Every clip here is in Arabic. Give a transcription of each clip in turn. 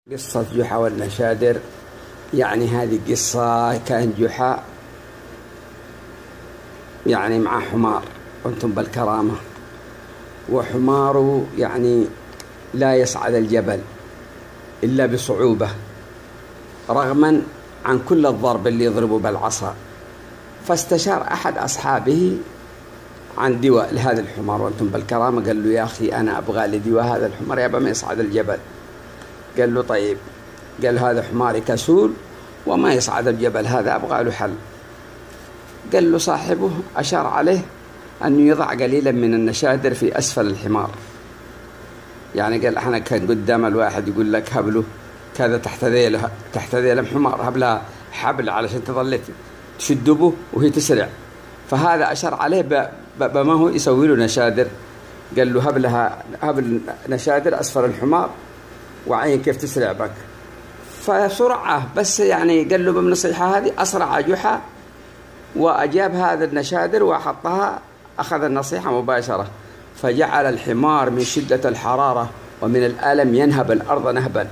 قصة جحا والنشادر. يعني هذه قصة كان جحا يعني مع حمار، أنتم بالكرامة، وحماره يعني لا يصعد الجبل إلا بصعوبة رغما عن كل الضرب اللي يضربه بالعصا. فاستشار أحد أصحابه عن دواء لهذا الحمار، وأنتم بالكرامة، قال له يا أخي أنا أبغى لدواء هذا الحمار يبقى ما يصعد الجبل. قال له طيب، قال هذا حماري كسول وما يصعد الجبل، هذا أبغى له حل. قال له صاحبه، أشار عليه أنه يضع قليلا من النشادر في أسفل الحمار. يعني قال احنا كان قدام الواحد يقول لك هبله كذا تحت ذيل حمار، هبلها حبل علشان تظل تشد به وهي تسرع. فهذا أشار عليه بما هو يسوي له نشادر. قال له هبل نشادر أسفل الحمار وعين كيف تسرع بك. فسرعة بس يعني قال له بالنصيحة هذه أسرع جحا وأجاب هذا النشادر وحطها، أخذ النصيحة مباشرة، فجعل الحمار من شدة الحرارة ومن الألم ينهب الأرض نهبا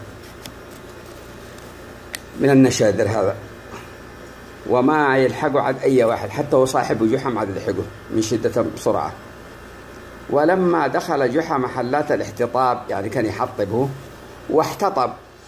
من النشادر هذا، وما يلحقه عاد أي واحد، حتى هو صاحب جحا ما عاد يلحقه من شدة بسرعة. ولما دخل جحا محلات الاحتطاب، يعني كان يحطبه واحتطب،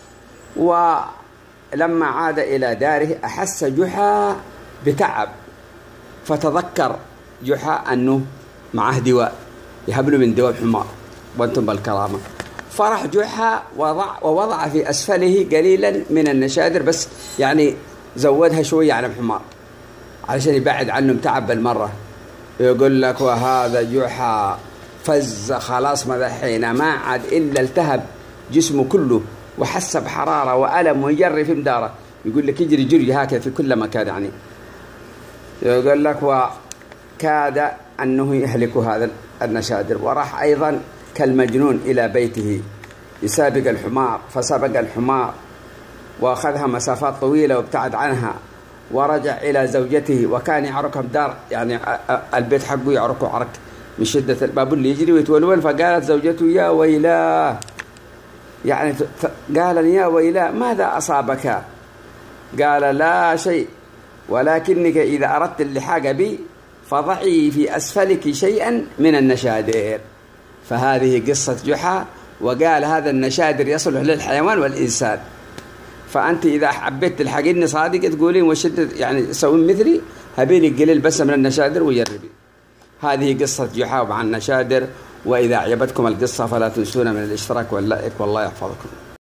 ولما عاد إلى داره أحس جحا بتعب، فتذكر جحا أنه معه دواء يهبله من دواء الحمار، وأنتم بالكرامة. فرح جحا ووضع في أسفله قليلا من النشادر، بس يعني زودها شوية على الحمار علشان يبعد عنه تعب بالمرة. يقول لك وهذا جحا فز خلاص مذحينا، ما عاد إلا التهب جسمه كله وحس بحرارة وألم ويجري في مداره. يقول لك يجري جري هكذا في كل مكان. يعني يقول لك وكاد أنه يهلك هذا النشادر، وراح أيضا كالمجنون إلى بيته يسابق الحمار، فسبق الحمار وأخذها مسافات طويلة وابتعد عنها، ورجع إلى زوجته وكان يعركها بدار، يعني البيت حقه يعركه عرك من شدة الباب اللي يجري ويتولول. فقالت زوجته يا ويلاه، يعني قال يا ويلاه ماذا أصابك؟ قال لا شيء، ولكنك إذا أردت اللحاق بي فضعي في أسفلك شيئا من النشادر. فهذه قصة جحا، وقال هذا النشادر يصلح للحيوان والإنسان، فأنت إذا حبيت تلحقيني صادقة تقولين وشدة يعني سوين مثلي، هبيني قليل بس من النشادر وجربي. هذه قصة جحا مع النشادر. وإذا أعجبتكم القصة فلا تنسونا من الاشتراك واللايك، والله يحفظكم.